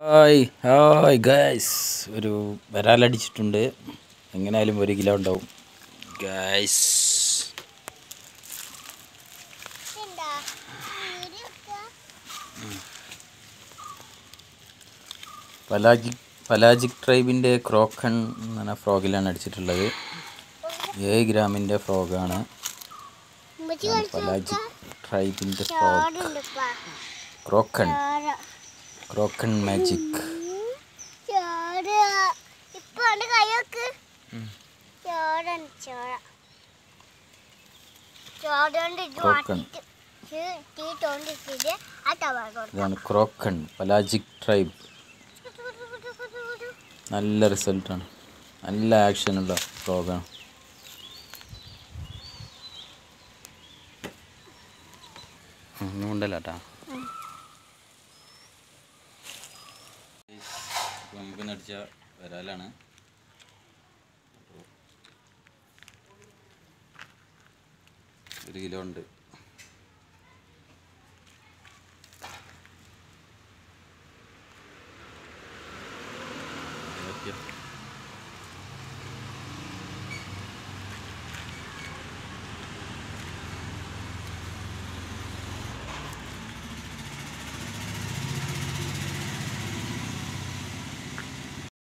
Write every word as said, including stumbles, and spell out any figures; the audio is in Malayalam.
ഹായ് ഹായ് ഗൈസ്, ഒരു വരാലടിച്ചിട്ടുണ്ട്. എങ്ങനെയായാലും ഒരു കിലോ ഉണ്ടാവും ഗൈസ്. പലാജിക് പലാജിക് ട്രൈബിൻ്റെ ക്രോക്കൺ എന്ന് പറഞ്ഞ ഫ്രോഗിലാണ് അടിച്ചിട്ടുള്ളത്. ഏഴ് ഗ്രാമിൻ്റെ ഫ്രോഗാണ്. പലാജിക് ട്രൈബിൻ്റെ ഫ്രോഗ് ക്രോക്കൺ ക്രോക്കൺ മാജിക്. ക്രോക്കൺ ഇതാണ് ക്രോക്കൺ പലാജിക് ട്രൈബ്. നല്ല റിസൾട്ടാണ്, നല്ല ആക്ഷനുള്ള ഫ്രോഗാണ്. ഒന്നും ഉണ്ടല്ലോട്ടാ. നമുക്ക് നടിച്ച വരാലാണ്. ഒരു കിലോ ഉണ്ട്.